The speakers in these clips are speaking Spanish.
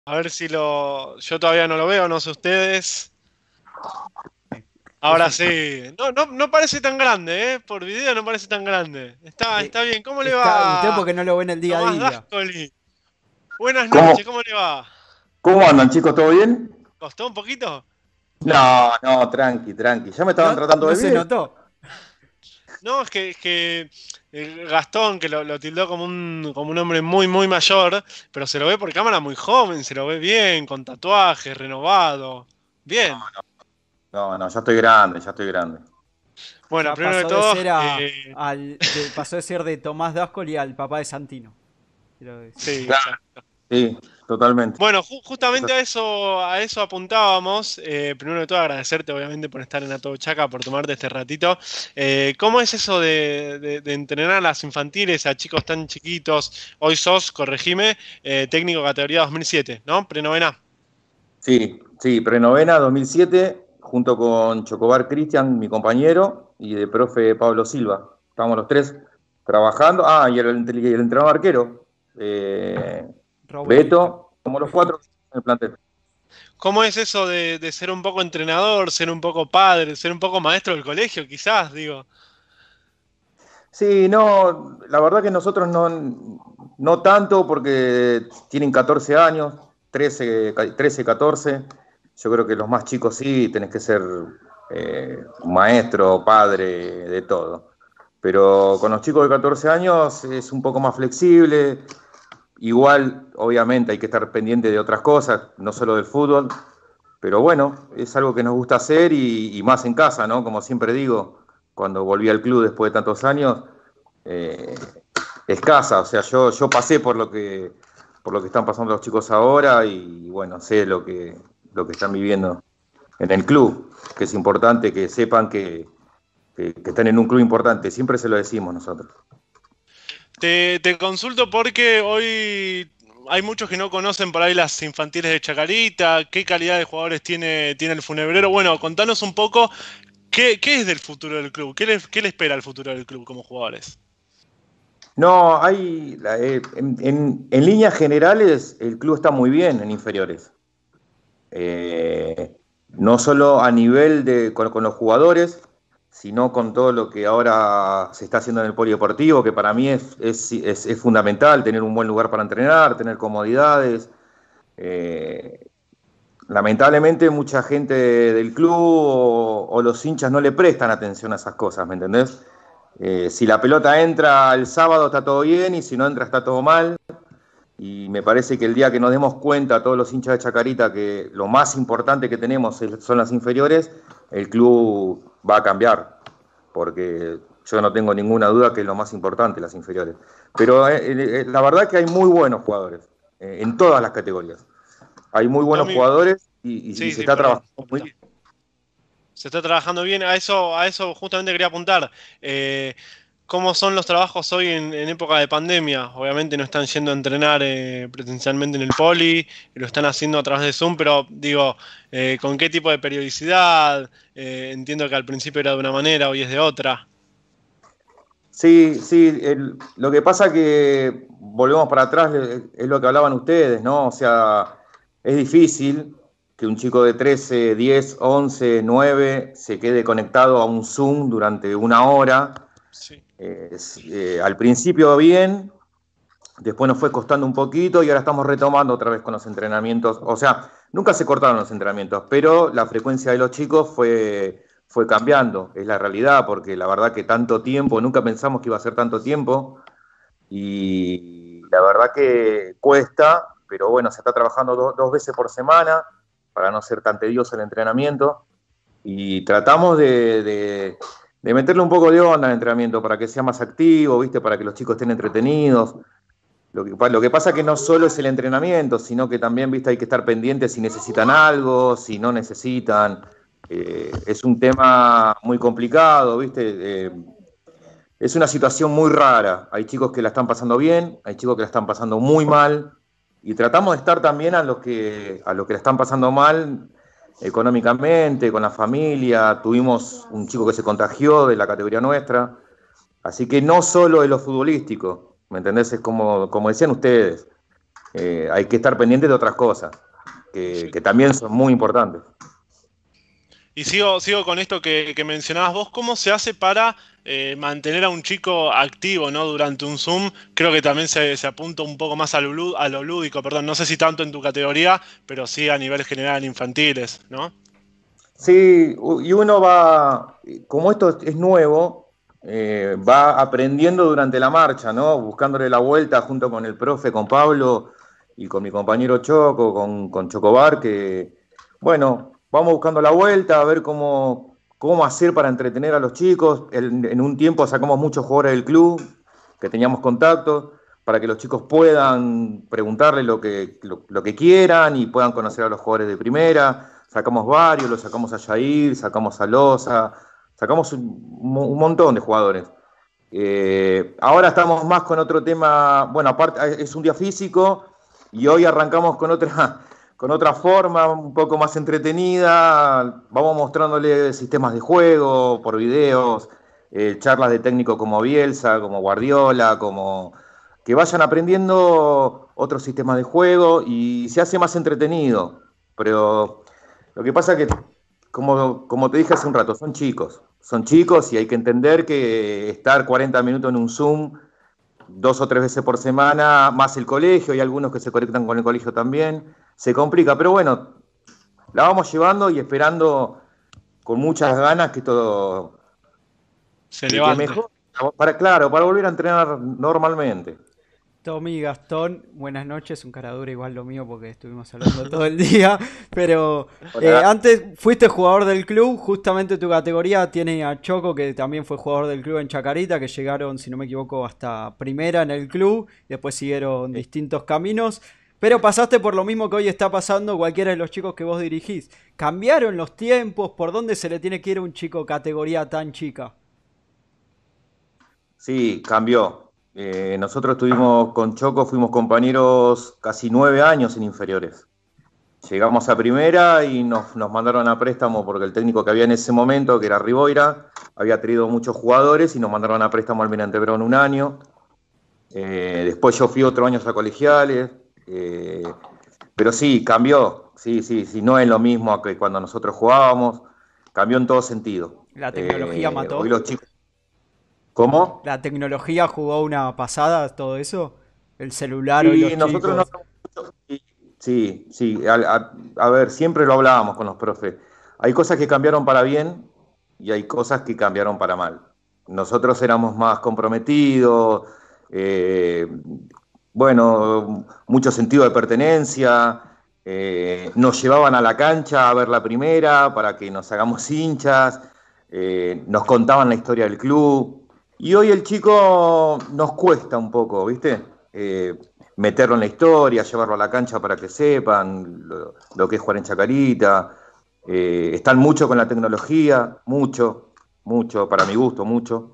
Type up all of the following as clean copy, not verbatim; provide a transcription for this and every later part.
A ver si lo. Yo todavía no lo veo, no sé ustedes. Ahora Eso, sí. No, no, no parece tan grande, ¿eh? Por video no parece tan grande. Está eh, bien. ¿Cómo le está usted va, porque no lo ve en el día a Tomás día. Dascoli? Buenas ¿Cómo, noches, ¿cómo le va? cómo andan, chicos? ¿Todo bien? ¿Costó un poquito? No, no, tranqui, tranqui. Ya me estaban No, tratando no de se viejo. notó. No, es que el Gastón, que lo tildó como un hombre muy, muy mayor, pero se lo ve por cámara muy joven, se lo ve bien, con tatuajes, renovado. Bien. No, no, ya estoy grande, ya estoy grande. Bueno, Ya primero de pasó de todo, ser pasó de ser de Tomás Dascoli al papá de Santino. Quiero decir. sí, Claro, exacto. sí, totalmente. Bueno, Es justamente así. a eso apuntábamos. Primero de todo, agradecerte, obviamente, por estar en Atodo Chaca, por tomarte este ratito. ¿Cómo es eso de entrenar a las infantiles, a chicos tan chiquitos? Hoy sos, corregime, técnico categoría 2007, ¿no? Prenovena. Sí, sí, prenovena 2007, junto con Chocobar Cristian, mi compañero, y de profe Pablo Silva. Estábamos los tres trabajando. Ah, y el entrenador arquero, eh, Roberto. Beto, como los cuatro en el plantel. ¿Cómo es eso de ser un poco entrenador, ser un poco padre, ser un poco maestro del colegio, quizás, digo? Sí, no, la verdad que nosotros no tanto porque tienen 14 años, 13, 14. Yo creo que los más chicos sí, tenés que ser maestro, padre, de todo. Pero con los chicos de 14 años es un poco más flexible. Igual, obviamente, hay que estar pendiente de otras cosas, no solo del fútbol. Pero bueno, es algo que nos gusta hacer y más en casa, ¿no? Como siempre digo, cuando volví al club después de tantos años, eh, escasa. O sea, yo pasé por lo que están pasando los chicos ahora y bueno, sé lo que están viviendo en el club, que es importante que sepan que están en un club importante. Siempre se lo decimos nosotros. Te consulto porque hoy hay muchos que no conocen por ahí las infantiles de Chacarita, qué calidad de jugadores tiene el Funebrero. Bueno, contanos un poco qué es del futuro del club, qué le espera al futuro del club como jugadores. No, en líneas generales el club está muy bien en inferiores. No solo a nivel con los jugadores, sino con todo lo que ahora se está haciendo en el polideportivo, que para mí es fundamental tener un buen lugar para entrenar, tener comodidades. Eh, Lamentablemente mucha gente del club o los hinchas no le prestan atención a esas cosas, ¿me entendés? Si la pelota entra el sábado está todo bien y si no entra está todo mal. Y me parece que el día que nos demos cuenta a todos los hinchas de Chacarita que lo más importante que tenemos son las inferiores, el club va a cambiar, porque yo no tengo ninguna duda que es lo más importante las inferiores. Pero la verdad que hay muy buenos jugadores en todas las categorías. Hay muy buenos Tommy, jugadores y sí, se sí, está perdón, trabajando muy completa. bien. Se está trabajando bien, a eso justamente quería apuntar. Eh, ¿Cómo son los trabajos hoy en época de pandemia? Obviamente no están yendo a entrenar presencialmente en el poli, lo están haciendo a través de Zoom, pero digo, ¿con qué tipo de periodicidad? Entiendo que al principio era de una manera, hoy es de otra. Sí, sí, lo que pasa que volvemos para atrás, es lo que hablaban ustedes, ¿no? O sea, es difícil que un chico de 13, 10, 11, 9 se quede conectado a un Zoom durante una hora. Sí. Al principio bien, después nos fue costando un poquito y ahora estamos retomando otra vez con los entrenamientos. O sea, nunca se cortaron los entrenamientos, pero la frecuencia de los chicos fue cambiando, es la realidad, porque la verdad que tanto tiempo, nunca pensamos que iba a ser tanto tiempo y la verdad que cuesta, pero bueno, se está trabajando dos veces por semana para no ser tan tedioso el entrenamiento y tratamos de meterle un poco de onda al entrenamiento para que sea más activo, ¿viste? Para que los chicos estén entretenidos. Lo que pasa es que no solo es el entrenamiento, sino que también, viste, hay que estar pendientes si necesitan algo, si no necesitan. Es un tema muy complicado, viste. Es una situación muy rara. Hay chicos que la están pasando bien, hay chicos que la están pasando muy mal, y tratamos de estar también a los que la están pasando mal económicamente, con la familia. Tuvimos un chico que se contagió de la categoría nuestra. Así que no solo de lo futbolístico, ¿me entendés? Es como decían ustedes, hay que estar pendiente de otras cosas, que también son muy importantes. Y sigo con esto que mencionabas vos, ¿cómo se hace para mantener a un chico activo, ¿no? Durante un Zoom? Creo que también se apunta un poco más a lo lúdico, perdón, no sé si tanto en tu categoría, pero sí a nivel general en infantiles, ¿no? Sí, y uno va, como esto es nuevo, va aprendiendo durante la marcha, ¿no? Buscándole la vuelta junto con el profe, con Pablo y con mi compañero Choco, con Chocobar, que, bueno, vamos buscando la vuelta, a ver cómo hacer para entretener a los chicos. En un tiempo sacamos muchos jugadores del club, que teníamos contacto, para que los chicos puedan preguntarle lo que quieran y puedan conocer a los jugadores de primera. Sacamos varios, lo sacamos a Jair, sacamos a Loza, sacamos un montón de jugadores. Ahora estamos más con otro tema, bueno, aparte es un día físico y hoy arrancamos con otra forma, un poco más entretenida. Vamos mostrándole sistemas de juego por videos, charlas de técnico como Bielsa, como Guardiola, como que vayan aprendiendo otros sistemas de juego y se hace más entretenido. Pero lo que pasa es que, como te dije hace un rato, son chicos y hay que entender que estar 40 minutos en un Zoom 2 o 3 veces por semana, más el colegio, hay algunos que se conectan con el colegio también, se complica, pero bueno, la vamos llevando y esperando con muchas ganas que todo, Se que levante. mejore, claro, para volver a entrenar normalmente. Tommy Gastón, buenas noches, un cara dura igual lo mío porque estuvimos hablando todo el día, pero Hola. antes fuiste jugador del club, justamente tu categoría tiene a Choco que también fue jugador del club en Chacarita, que llegaron, si no me equivoco, hasta primera en el club, después siguieron distintos caminos, pero pasaste por lo mismo que hoy está pasando cualquiera de los chicos que vos dirigís. ¿Cambiaron los tiempos? ¿Por dónde se le tiene que ir a un chico categoría tan chica? Sí, cambió. Nosotros estuvimos con Choco, fuimos compañeros casi 9 años en inferiores. Llegamos a primera y nos mandaron a préstamo porque el técnico que había en ese momento, que era Riboira, había traído muchos jugadores y nos mandaron a préstamo al Almirante Brown un año. Después yo fui otro año a colegiales. Pero sí, cambió. Sí, sí, sí, no es lo mismo que cuando nosotros jugábamos. Cambió en todo sentido. ¿La tecnología Hoy mató? los chicos... ¿Cómo? ¿La tecnología jugó una pasada, todo eso? ¿El celular hoy Sí, los nosotros no... chicos? Sí, sí. A ver, siempre lo hablábamos con los profes. Hay cosas que cambiaron para bien y hay cosas que cambiaron para mal. Nosotros éramos más comprometidos, eh, bueno, mucho sentido de pertenencia, nos llevaban a la cancha a ver la primera para que nos hagamos hinchas, nos contaban la historia del club. Y hoy el chico nos cuesta un poco, ¿viste? Meterlo en la historia, llevarlo a la cancha para que sepan lo que es jugar en Chacarita. Están mucho con la tecnología, mucho, mucho, para mi gusto, mucho.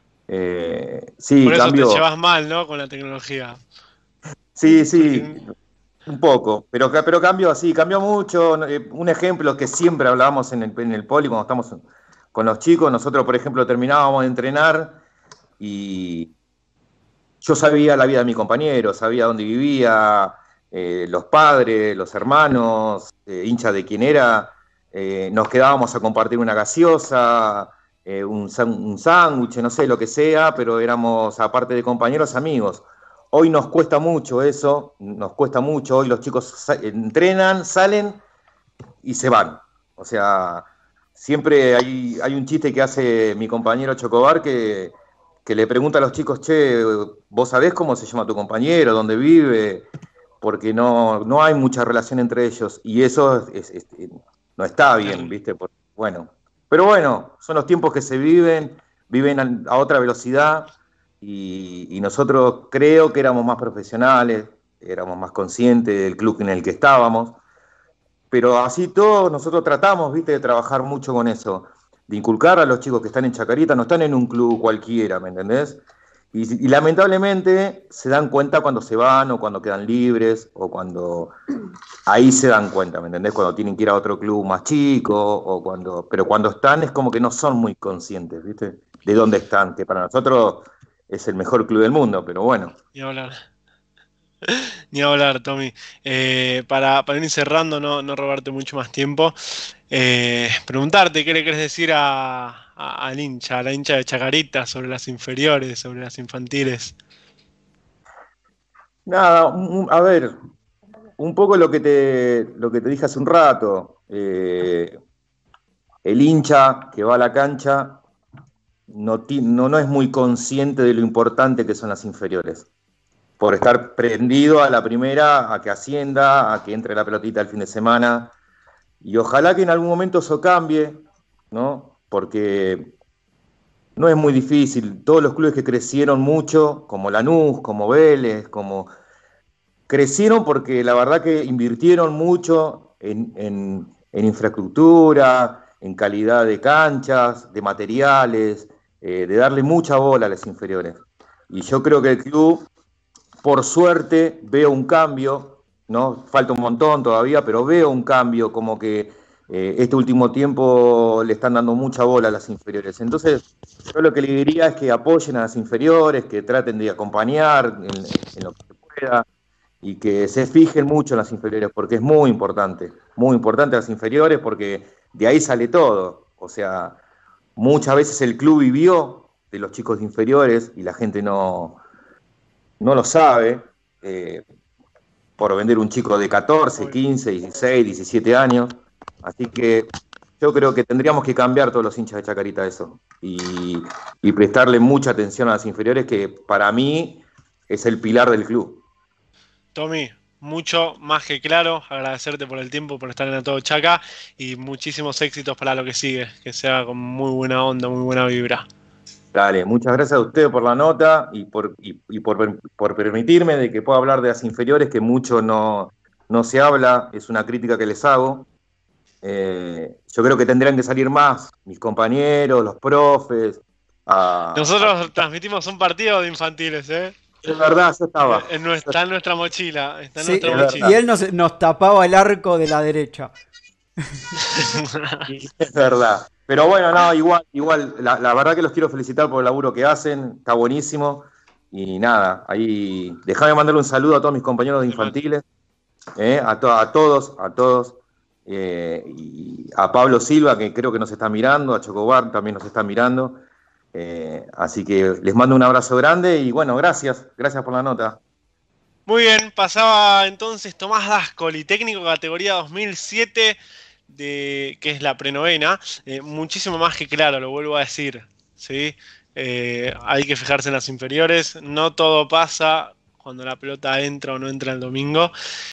Sí, Por eso te cambió. llevas mal, ¿no? Con la tecnología. Sí, sí, Porque un poco, pero cambió, sí, cambió mucho. Un ejemplo que siempre hablábamos en el poli cuando estamos con los chicos, nosotros, por ejemplo, terminábamos de entrenar y yo sabía la vida de mi compañero, sabía dónde vivía, los padres, los hermanos, hincha de quién era. Nos quedábamos a compartir una gaseosa, un sándwich, no sé, lo que sea, pero éramos, aparte de compañeros, amigos. Hoy nos cuesta mucho eso, nos cuesta mucho. Hoy los chicos entrenan, salen y se van. O sea, siempre hay un chiste que hace mi compañero Chocobar que le pregunta a los chicos, che, ¿vos sabés cómo se llama tu compañero? ¿Dónde vive? Porque no hay mucha relación entre ellos y eso no está bien, terrible. ¿viste? Bueno, pero bueno, son los tiempos que se viven a otra velocidad y nosotros creo que éramos más profesionales, éramos más conscientes del club en el que estábamos, pero así todo nosotros tratamos, ¿viste? De trabajar mucho con eso, de inculcar a los chicos que están en Chacarita, no están en un club cualquiera, ¿me entendés? Y lamentablemente se dan cuenta cuando se van o cuando quedan libres o cuando ahí se dan cuenta, ¿me entendés? Cuando tienen que ir a otro club más chico pero cuando están es como que no son muy conscientes, ¿viste? De dónde están, que para nosotros es el mejor club del mundo, pero bueno. Ni hablar. Ni hablar, Tommy. Para ir cerrando, no robarte mucho más tiempo, preguntarte qué le querés decir al hincha, a la hincha de Chacarita sobre las inferiores, sobre las infantiles. Nada, a ver, un poco lo que te dije hace un rato. El hincha que va a la cancha no es muy consciente de lo importante que son las inferiores. Por estar prendido a la primera, a que ascienda, a que entre la pelotita el fin de semana. Y ojalá que en algún momento eso cambie, ¿no? Porque no es muy difícil. Todos los clubes que crecieron mucho, como Lanús, como Vélez, crecieron porque la verdad que invirtieron mucho en infraestructura, en calidad de canchas, de materiales, de darle mucha bola a las inferiores. Y yo creo que el club, por suerte, veo un cambio, ¿no? Falta un montón todavía, pero veo un cambio, como que este último tiempo le están dando mucha bola a las inferiores. Entonces, yo lo que le diría es que apoyen a las inferiores, que traten de acompañar en lo que se pueda y que se fijen mucho en las inferiores, porque es muy importante las inferiores, porque de ahí sale todo. O sea, muchas veces el club vivió de los chicos inferiores y la gente no lo sabe, eh, por vender un chico de 14, 15, 16, 17 años. Así que yo creo que tendríamos que cambiar todos los hinchas de Chacarita eso y prestarle mucha atención a las inferiores, que para mí es el pilar del club. Tommy, mucho más que claro, agradecerte por el tiempo, por estar en A Todo Chaca y muchísimos éxitos para lo que sigue, que sea con muy buena onda, muy buena vibra. Dale, muchas gracias a ustedes por la nota por permitirme de que pueda hablar de las inferiores, que mucho no se habla, es una crítica que les hago. Yo creo que tendrían que salir más mis compañeros, los profes. Nosotros transmitimos un partido de infantiles, ¿eh? Es verdad, yo estaba. Está en nuestra mochila, está en Sí, nuestra Es y verdad, mochila. él nos tapaba el arco de la derecha. es verdad. Pero bueno, no, igual, la verdad que los quiero felicitar por el laburo que hacen, está buenísimo. Y nada, ahí, déjame mandarle un saludo a todos mis compañeros de infantiles, a todos, y a Pablo Silva, que creo que nos está mirando, a Chocobar también nos está mirando. Así que les mando un abrazo grande y bueno, gracias por la nota. Muy bien, pasaba entonces Tomás Dascoli, técnico categoría 2007, que es la prenovena. Muchísimo más que claro, lo vuelvo a decir, ¿sí? Hay que fijarse en las inferiores, no todo pasa cuando la pelota entra o no entra el domingo.